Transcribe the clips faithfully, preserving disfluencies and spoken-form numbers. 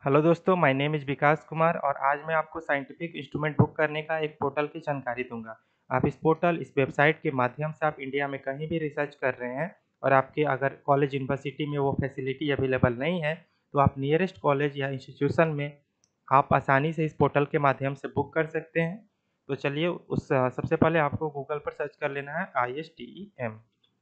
Hello दोस्तों, my name is Vikas Kumar और आज मैं आपको साइंटिफिक इंस्ट्रूमेंट बुक करने का एक पोर्टल की जानकारी दूँगा। आप इस पोर्टल, इस वेबसाइट के माध्यम से आप इंडिया में कहीं भी रिसर्च कर रहे हैं और आपके अगर कॉलेज यूनिवर्सिटी में वो फैसिलिटी अवेलेबल नहीं है, तो आप नियरेस्ट कॉलेज या इंस्टीट्यूशन में आप आसानी से इस पोर्टल के माध्यम से बुक कर सकते हैं। तो चलिए उस सबसे पहले आपको गूगल पर सर्च कर लेना है I S T E M.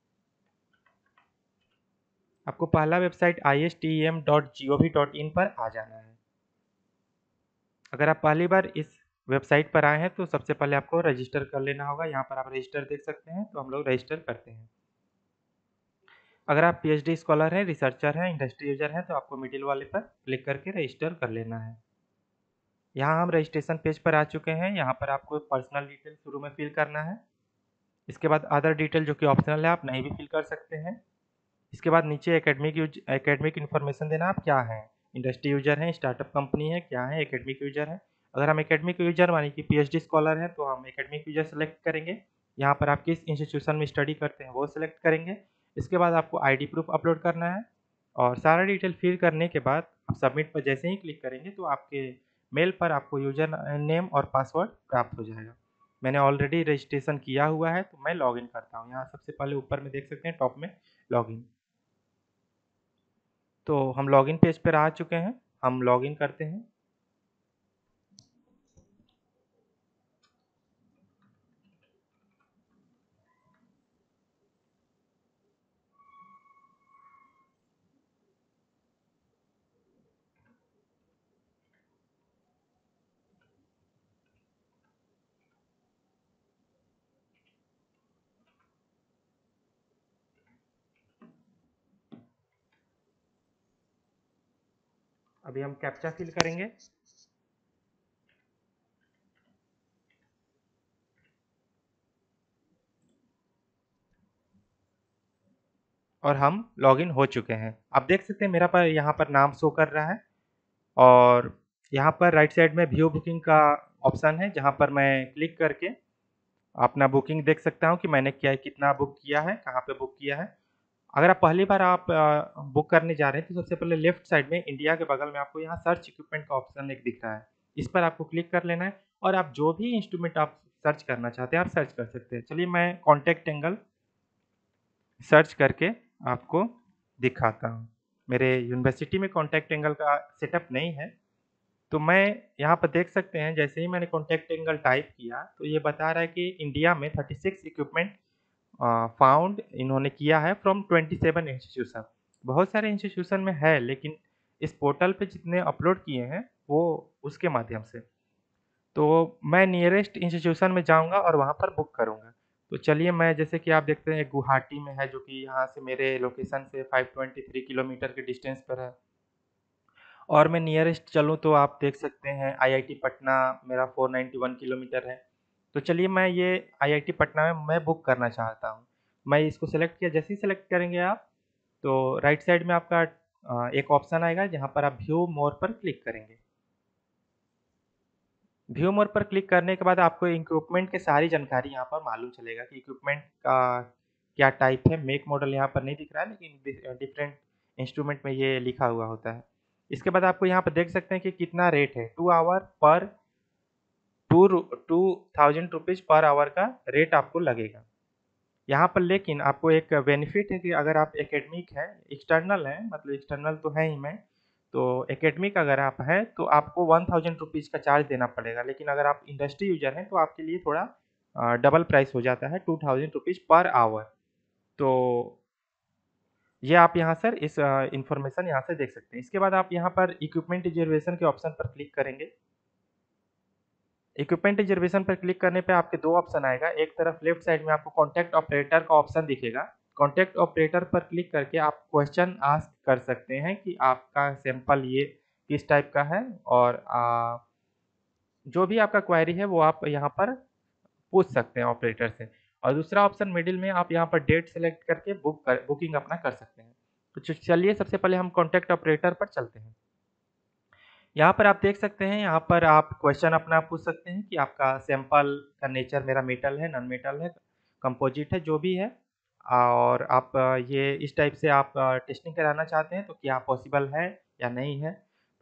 आपको पहला website I S T E M dot G O V dot in पर आ जाना है। अगर आप पहली बार इस वेबसाइट पर आए हैं तो सबसे पहले आपको रजिस्टर कर लेना होगा। यहाँ पर आप रजिस्टर देख सकते हैं, तो हम लोग रजिस्टर करते हैं। अगर आप पीएचडी स्कॉलर हैं, रिसर्चर हैं, इंडस्ट्री यूजर हैं तो आपको मिडिल वाले पर क्लिक करके रजिस्टर कर लेना है। यहाँ हम रजिस्ट्रेशन पेज पर आ चुके हैं। यहाँ पर आपको पर्सनल डिटेल शुरू में फिल करना है। इसके बाद अदर डिटेल जो कि ऑप्शनल है, आप नहीं भी फिल कर सकते हैं। इसके बाद नीचे एकेडमिक यूज एकेडमिक इन्फॉर्मेशन देना, आप क्या हैं, इंडस्ट्री यूजर हैं, स्टार्टअप कंपनी है, क्या है, एकेडमिक यूजर है। अगर हम एकेडमिक यूजर मानी कि पीएचडी स्कॉलर हैं तो हम एकेडमिक यूजर सेलेक्ट करेंगे। यहाँ पर आप किस इंस्टीट्यूशन में स्टडी करते हैं वो सिलेक्ट करेंगे। इसके बाद आपको आईडी प्रूफ अपलोड करना है और सारा डिटेल फिल करने के बाद आप सबमिट पर जैसे ही क्लिक करेंगे तो आपके मेल पर आपको यूजर नेम और पासवर्ड प्राप्त हो जाएगा। मैंने ऑलरेडी रजिस्ट्रेशन किया हुआ है तो मैं लॉगिन करता हूँ। यहाँ सबसे पहले ऊपर में देख सकते हैं टॉप में लॉगिन। तो हम लॉगिन पेज पर आ चुके हैं। हम लॉगिन करते हैं। अभी हम कैप्चा फिल करेंगे। और हम लॉगिन हो चुके हैं। आप देख सकते हैं मेरा पर यहाँ पर नाम शो कर रहा है और यहाँ पर राइट साइड में व्यू बुकिंग का ऑप्शन है, जहाँ पर मैं क्लिक करके अपना बुकिंग देख सकता हूँ कि मैंने क्या कितना बुक किया है, कहाँ पे बुक किया है। अगर आप पहली बार आप बुक करने जा रहे हैं तो सबसे पहले लेफ्ट साइड में इंडिया के बगल में आपको यहाँ सर्च इक्विपमेंट का ऑप्शन एक दिख रहा है। इस पर आपको क्लिक कर लेना है और आप जो भी इंस्ट्रूमेंट आप सर्च करना चाहते हैं आप सर्च कर सकते हैं। चलिए मैं कॉन्टैक्ट एंगल सर्च करके आपको दिखाता हूँ। मेरे यूनिवर्सिटी में कॉन्टैक्ट एंगल का सेटअप नहीं है, तो मैं यहाँ पर देख सकते हैं जैसे ही मैंने कॉन्टैक्ट एंगल टाइप किया तो ये बता रहा है कि इंडिया में छत्तीस इक्विपमेंट फाउंड इन्होंने किया है फ्रॉम सत्ताईस इंस्टीट्यूशन। बहुत सारे इंस्टीट्यूशन में है, लेकिन इस पोर्टल पे जितने अपलोड किए हैं वो उसके माध्यम से। तो मैं नियरेस्ट इंस्टीट्यूशन में जाऊँगा और वहाँ पर बुक करूँगा। तो चलिए मैं जैसे कि आप देखते हैं गुवाहाटी में है, जो कि यहाँ से मेरे लोकेशन से पाँच सौ तेईस किलोमीटर के डिस्टेंस पर है। और मैं नियरेस्ट चलूँ तो आप देख सकते हैं आईआईटी पटना मेरा चार सौ इक्यानवे किलोमीटर है। तो चलिए मैं ये आईआईटी पटना में मैं बुक करना चाहता हूँ। मैं इसको सेलेक्ट किया, जैसे ही सेलेक्ट करेंगे आप तो राइट साइड में आपका अ, एक ऑप्शन आएगा जहाँ पर आप व्यू मोर पर क्लिक करेंगे। व्यू मोर पर क्लिक करने के बाद आपको इक्विपमेंट की सारी जानकारी यहाँ पर मालूम चलेगा कि इक्विपमेंट का क्या टाइप है। मेक मॉडल यहाँ पर नहीं दिख रहा है, लेकिन डिफरेंट इंस्ट्रूमेंट में ये लिखा हुआ होता है। इसके बाद आपको यहाँ पर देख सकते हैं कि कितना रेट है। टू आवर पर two two thousand rupees per hour का रेट आपको लगेगा यहाँ पर। लेकिन आपको एक बेनिफिट है कि अगर आप एकेडमिक हैं, एक्सटर्नल हैं, मतलब एक्सटर्नल तो है ही मैं, तो एकेडमिक अगर आप हैं तो आपको वन थाउजेंड रुपीज़ का चार्ज देना पड़ेगा। लेकिन अगर आप इंडस्ट्री यूजर हैं तो आपके लिए थोड़ा डबल प्राइस हो जाता है, two thousand rupees per hour. तो ये आप यहाँ सर इस इंफॉर्मेशन यहाँ से देख सकते हैं। इसके बाद आप यहाँ पर इक्विपमेंट रिजर्वेशन के ऑप्शन पर क्लिक करेंगे। इक्विपमेंट रिजर्वेशन पर क्लिक करने पे आपके दो ऑप्शन आएगा। एक तरफ लेफ्ट साइड में आपको कॉन्टैक्ट ऑपरेटर का ऑप्शन दिखेगा। कॉन्टैक्ट ऑपरेटर पर क्लिक करके आप क्वेश्चन आस्क कर सकते हैं कि आपका सैंपल ये किस टाइप का है, और आ, जो भी आपका क्वेरी है वो आप यहाँ पर पूछ सकते हैं ऑपरेटर से। और दूसरा ऑप्शन मिडिल में आप यहाँ पर डेट सेलेक्ट करके बुक कर बुकिंग अपना कर सकते हैं। तो चलिए सबसे पहले हम कॉन्टैक्ट ऑपरेटर पर चलते हैं। यहाँ पर आप देख सकते हैं, यहाँ पर आप क्वेश्चन अपना पूछ सकते हैं कि आपका सैंपल का नेचर मेरा मेटल है, नॉन मेटल है, कंपोजिट है, जो भी है। और आप ये इस टाइप से आप टेस्टिंग कराना चाहते हैं तो क्या पॉसिबल है या नहीं है।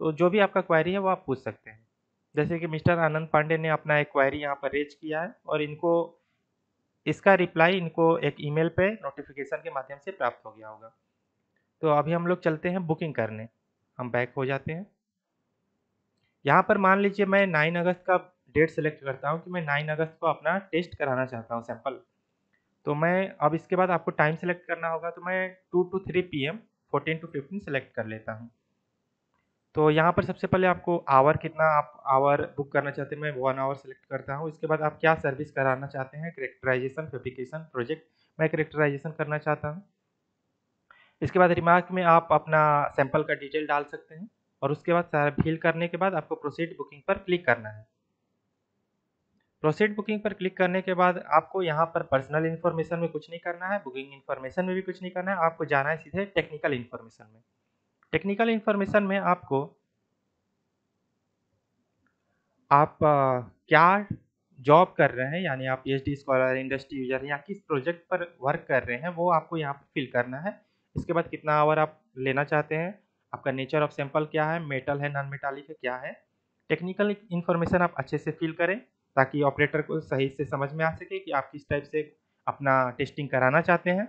तो जो भी आपका क्वेरी है वो आप पूछ सकते हैं। जैसे कि मिस्टर आनंद पांडे ने अपना एक क्वेरी यहाँ पर रेज किया है और इनको इसका रिप्लाई इनको एक ईमेल पे नोटिफिकेशन के माध्यम से प्राप्त हो गया होगा। तो अभी हम लोग चलते हैं बुकिंग करने। हम बैक हो जाते हैं। यहाँ पर मान लीजिए मैं नौ अगस्त का डेट सेलेक्ट करता हूँ कि मैं नौ अगस्त को अपना टेस्ट कराना चाहता हूँ सैंपल। तो मैं अब इसके बाद आपको टाइम सेलेक्ट करना होगा, तो मैं two to three PM fourteen to fifteen select कर लेता हूँ। तो यहाँ पर सबसे पहले आपको आवर कितना आप आवर बुक करना चाहते हैं, मैं वन आवर सेलेक्ट करता हूँ। इसके बाद आप क्या सर्विस कराना चाहते हैं, कैरेक्टराइजेशन, फैब्रिकेशन, प्रोजेक्ट, मैं कैरेक्टराइजेशन करना चाहता हूँ। इसके बाद रिमार्क में आप अपना सैंपल का डिटेल डाल सकते हैं और उसके बाद सारा फिल करने के बाद आपको प्रोसीड बुकिंग पर क्लिक करना है। प्रोसीड बुकिंग पर क्लिक करने के बाद आपको यहाँ पर पर्सनल इन्फॉर्मेशन में कुछ नहीं करना है, बुकिंग इन्फॉर्मेशन में भी कुछ नहीं करना है, आपको जाना है सीधे टेक्निकल इन्फॉर्मेशन में। टेक्निकल इन्फॉर्मेशन में आपको आप आ, क्या जॉब कर रहे हैं, यानी आप पीएचडी स्कॉलर, इंडस्ट्री यूजर या किस प्रोजेक्ट पर वर्क कर रहे हैं, वो आपको यहाँ पर फिल करना है। इसके बाद कितना आवर आप लेना चाहते हैं, आपका नेचर ऑफ सैंपल क्या है, मेटल है, नॉन मेटालिक है, क्या है। टेक्निकल इन्फॉर्मेशन आप अच्छे से फिल करें ताकि ऑपरेटर को सही से समझ में आ सके कि आप किस टाइप से अपना टेस्टिंग कराना चाहते हैं।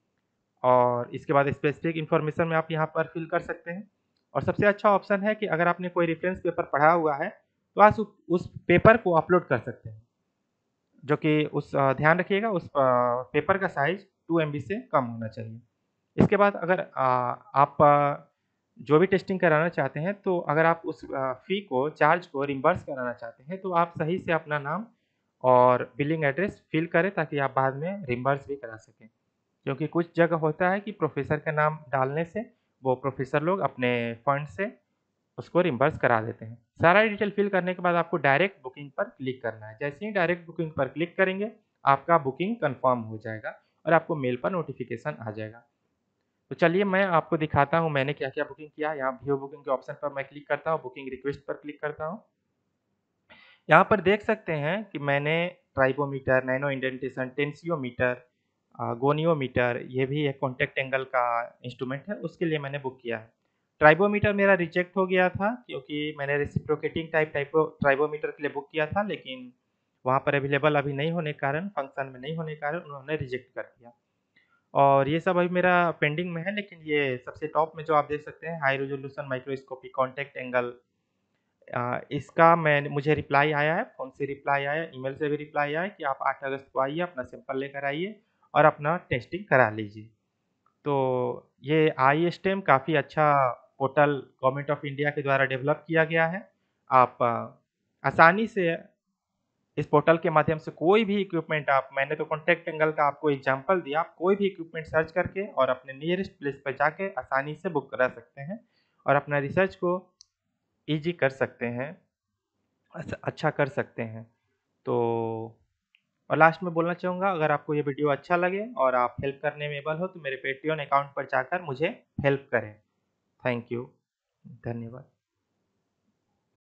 और इसके बाद स्पेसिफिक इन्फॉर्मेशन में आप यहाँ पर फिल कर सकते हैं। और सबसे अच्छा ऑप्शन है कि अगर आपने कोई रेफरेंस पेपर पढ़ा हुआ है तो आप उस, उस पेपर को अपलोड कर सकते हैं, जो कि उस अ, ध्यान रखिएगा उस अ, पेपर का साइज टू एम बी से कम होना चाहिए। इसके बाद अगर आ, आप आ, जो भी टेस्टिंग कराना चाहते हैं, तो अगर आप उस फ़ी को, चार्ज को रिम्बर्स कराना चाहते हैं, तो आप सही से अपना नाम और बिलिंग एड्रेस फिल करें ताकि आप बाद में रिम्बर्स भी करा सकें। क्योंकि कुछ जगह होता है कि प्रोफेसर का नाम डालने से वो प्रोफेसर लोग अपने फंड से उसको रिम्बर्स करा देते हैं। सारा डिटेल फिल करने के बाद आपको डायरेक्ट बुकिंग पर क्लिक करना है। जैसे ही डायरेक्ट बुकिंग पर क्लिक करेंगे, आपका बुकिंग कन्फर्म हो जाएगा और आपको मेल पर नोटिफिकेशन आ जाएगा। तो चलिए मैं आपको दिखाता हूँ मैंने क्या-क्या बुकिंग किया। यहाँ व्यू बुकिंग के ऑप्शन पर मैं क्लिक करता हूँ, बुकिंग रिक्वेस्ट पर क्लिक करता हूँ। यहाँ पर देख सकते हैं कि मैंने ट्राइबोमीटर, नैनो इंडेंटेशन, टेंसियोमीटर, अ, गोनियोमीटर, ये भी एक कॉन्टैक्ट एंगल का इंस्ट्रूमेंट है, उसके लिए मैंने बुक किया है। ट्राइबोमीटर मेरा रिजेक्ट हो गया था क्योंकि मैंने रेसिप्रोकेटिंग टाइप टाइपो ट्राइबोमीटर के लिए बुक किया था, लेकिन वहाँ पर अवेलेबल अभी नहीं होने के कारण, फंक्शन में नहीं होने के कारण उन्होंने रिजेक्ट कर दिया। और ये सब अभी मेरा पेंडिंग में है, लेकिन ये सबसे टॉप में जो आप देख सकते हैं, high resolution microscopy contact angle, अ, इसका मैं मुझे रिप्लाई आया है, फ़ोन से रिप्लाई आया है, ईमेल से भी रिप्लाई आया है कि आप आठ अगस्त को आइए, अपना सैंपल लेकर आइए और अपना टेस्टिंग करा लीजिए। तो ये आई स्टेम काफ़ी अच्छा पोर्टल गवर्नमेंट ऑफ इंडिया के द्वारा डेवलप किया गया है। आप अ, आसानी से इस पोर्टल के माध्यम से कोई भी इक्विपमेंट आप, मैंने तो कॉन्टैक्ट एंगल का आपको एग्जांपल दिया, आप कोई भी इक्विपमेंट सर्च करके और अपने नियरेस्ट प्लेस पर जाके आसानी से बुक करा सकते हैं और अपना रिसर्च को ईज़ी कर सकते हैं, अस अच्छा कर सकते हैं। तो और लास्ट में बोलना चाहूँगा, अगर आपको ये वीडियो अच्छा लगे और आप हेल्प करने में एबल हो तो मेरे पेटीएम अकाउंट पर जाकर मुझे हेल्प करें। Thank you. धन्यवाद।